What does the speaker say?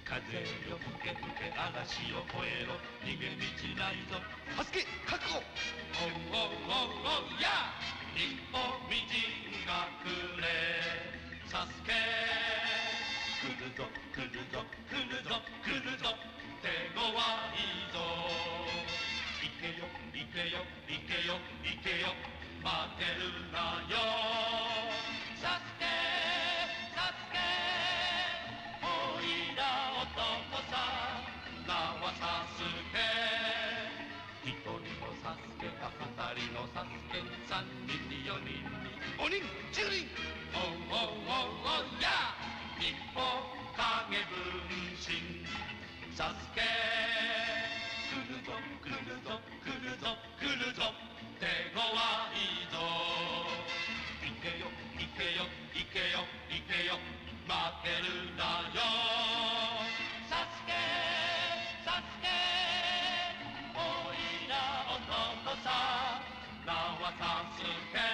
風よ吹け吹け嵐を越えろ逃げ道ないぞサスケ覚悟。 おうおうおうおうや一歩道がくれサスケ来るぞ来るぞ来るぞ来るぞ手強いぞ行けよ行けよ行けよ行けよ負けるなよサスケサスケおいら男さ名はサスケ一人のサスケが二人のサスケ三人に四人に 5人10人。 おうおうおうおうや一歩影分身サスケ来るぞ来るぞ来るぞ来るぞ手強いぞ行けよ行けよ行けよ行けよ負けるなよサスケサスケおいら男さ名はサスケ